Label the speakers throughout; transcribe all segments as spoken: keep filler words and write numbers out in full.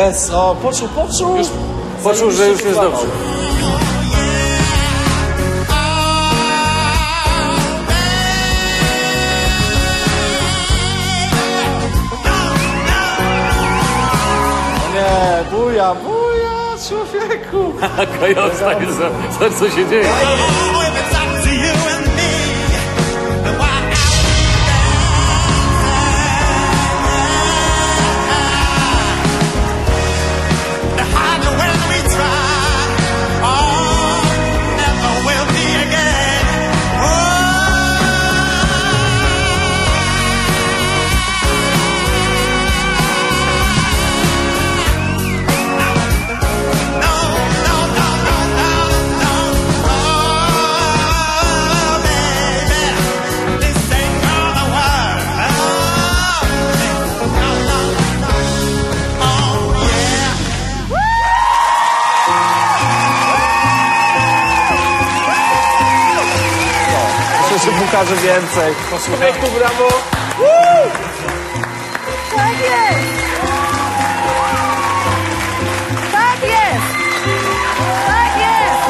Speaker 1: jest! O, poczuł, poczuł!
Speaker 2: Już poczuł, że już jest dobrze.
Speaker 1: Nie, buja, buja, człowieku!
Speaker 2: Kajowska, zobacz co się dzieje.
Speaker 1: Jeszcze pokażę więcej. Człowieku, brawo!
Speaker 3: Tak jest! Tak jest! Tak jest!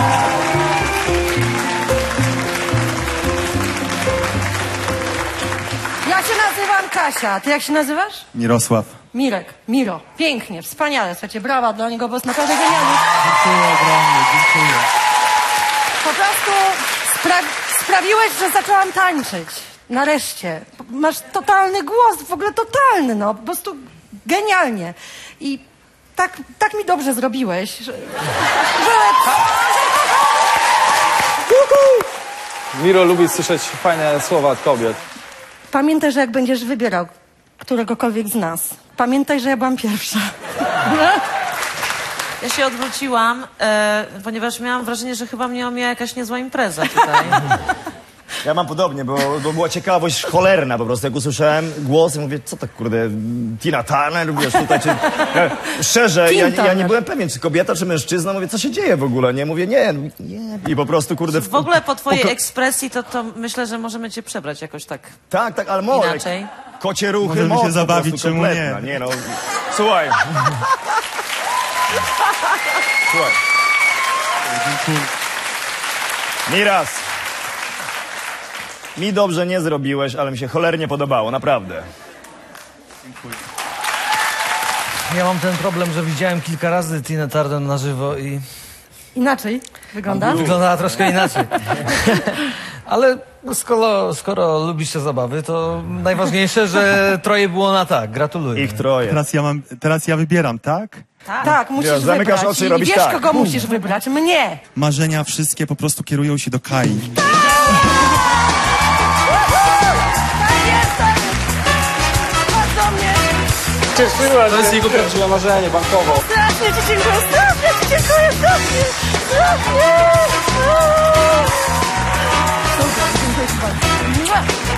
Speaker 3: Ja się nazywam Kasia. Ty jak się nazywasz?
Speaker 4: Mirosław.
Speaker 3: Mirek. Miro. Pięknie, wspaniale. Słuchajcie, brawa dla niego, bo jest naprawdę genialny.
Speaker 4: Dziękuję ogromnie, dziękuję.
Speaker 3: Po prostu spra sprawiłeś, że zaczęłam tańczyć. Nareszcie. Masz totalny głos, w ogóle totalny, no. Po prostu genialnie. I tak, tak mi dobrze zrobiłeś, że... że...
Speaker 1: Miro lubi słyszeć fajne słowa od kobiet.
Speaker 3: Pamiętaj, że jak będziesz wybierał któregokolwiek z nas, pamiętaj, że ja byłam pierwsza.
Speaker 5: Ja się odwróciłam, e, ponieważ miałam wrażenie, że chyba mnie omija jakaś niezła impreza tutaj.
Speaker 6: Ja mam podobnie, bo, bo była ciekawość cholerna po prostu. Jak usłyszałem głos, ja mówię, co tak kurde, Tina Turner, wiesz, tutaj, czy... Ja, szczerze, ja, ja nie byłem pewien, czy kobieta, czy mężczyzna. Mówię, co się dzieje w ogóle, nie? Mówię, nie, nie. I po prostu, kurde...
Speaker 5: W ogóle po twojej
Speaker 6: po...
Speaker 5: ekspresji to, to myślę, że możemy cię przebrać jakoś tak.
Speaker 6: Tak, tak, ale może.
Speaker 5: Inaczej.
Speaker 6: Kocie ruchy,
Speaker 4: Możemy
Speaker 6: moc
Speaker 4: się zabawić, czemu nie?
Speaker 6: nie no. Słuchaj. Słuchaj.
Speaker 4: Dziękuję.
Speaker 6: Miras. Mi dobrze nie zrobiłeś, ale mi się cholernie podobało, naprawdę.
Speaker 4: Dziękuję.
Speaker 7: Ja mam ten problem, że widziałem kilka razy Tinę Turner na żywo i
Speaker 3: Inaczej wygląda?
Speaker 7: wyglądała troszkę inaczej. Ale skoro, skoro lubisz te zabawy, to najważniejsze, że troje było na tak. Gratuluję.
Speaker 6: Ich troje.
Speaker 4: Teraz ja mam, teraz ja wybieram, tak?
Speaker 5: Tak.
Speaker 3: Tak, musisz
Speaker 6: Wiesz, zamykasz
Speaker 3: wybrać.
Speaker 6: oczy i
Speaker 3: I
Speaker 6: robisz
Speaker 3: wiesz,
Speaker 6: tak.
Speaker 3: kogo musisz wybrać? Mnie.
Speaker 4: Marzenia wszystkie po prostu kierują się do Kai.
Speaker 3: Tak jest, tak jest. Chodź do mnie.
Speaker 1: Cieszyła, to jest jego prawdziwe marzenie, bankowo.
Speaker 3: Strasznie ci dziękuję, strasznie ci dziękuję, strasznie, strasznie. Super, dziękuję ci bardzo.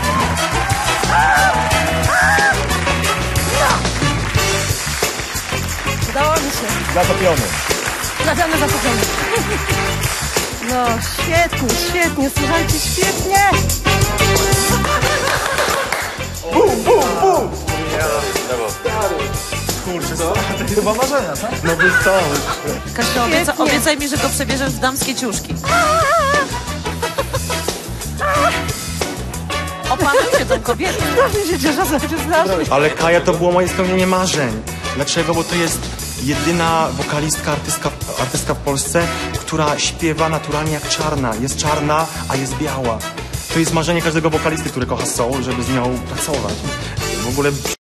Speaker 3: Udało mi się.
Speaker 6: Zatopiony.
Speaker 3: Trafiamy zatopiony. No, świetnie, świetnie, słuchajcie, świetnie.
Speaker 6: Bum, bum, bum.
Speaker 1: Kurczę, co? Chyba marzenia, tak?
Speaker 4: No wystałeś.
Speaker 5: Kasia, obieca,
Speaker 3: Świetnie.
Speaker 5: obiecaj mi, że go przebierzesz w damskie ciuszki. Opanuj się tą kobietę.
Speaker 3: Strasznie się cieszę, słuchajcie, strasznie.
Speaker 8: Ale Kaja to było moje spełnienie marzeń. Dlaczego? Bo to jest jedyna wokalistka, artystka, artystka w Polsce, która śpiewa naturalnie jak czarna. Jest czarna, a jest biała. To jest marzenie każdego wokalisty, który kocha soul, żeby z nią pracować. W ogóle...